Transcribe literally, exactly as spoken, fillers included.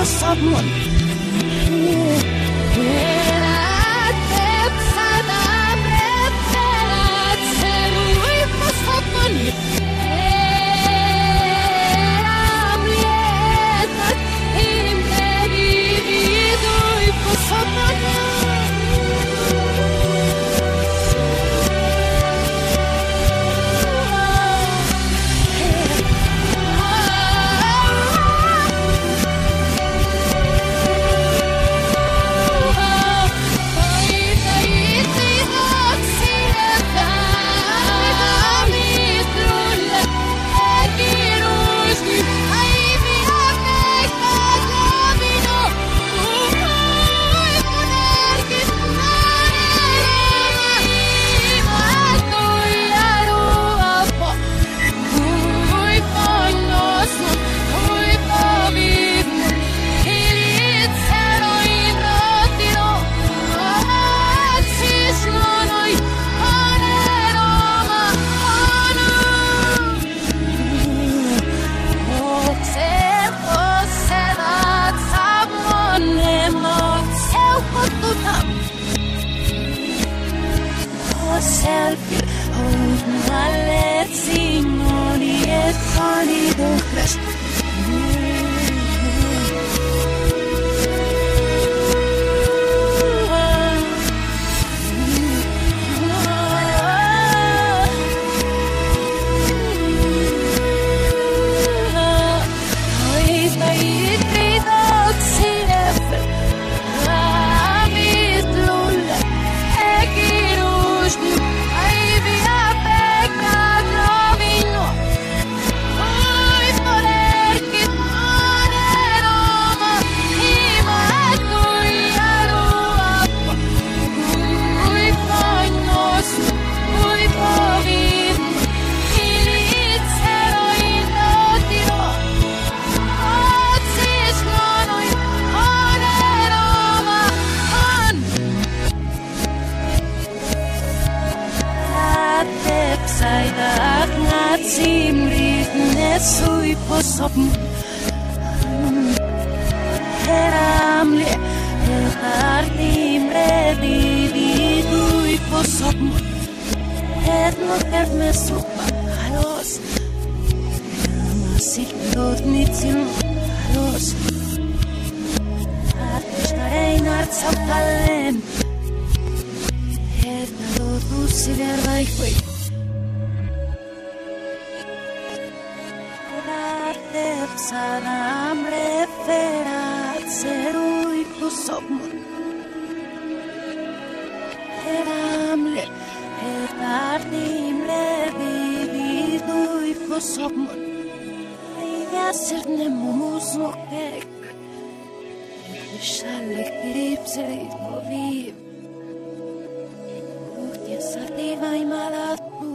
someone. Selfie, oh, my let's sing on it, funny, don't crash. Sejdat na timrit nesui på soppen Heramle Hetartimre dividui på soppen Hednoket med suppa halos Masiktot nitin halos Artestareinar tsaptalen Hednadot usider vaihoi Salam referat serui pusopmun Heramle Hetartim revividui pusopmun Jaserne mumusnokek Shalek gripserit moviv Uhtia sativa imalat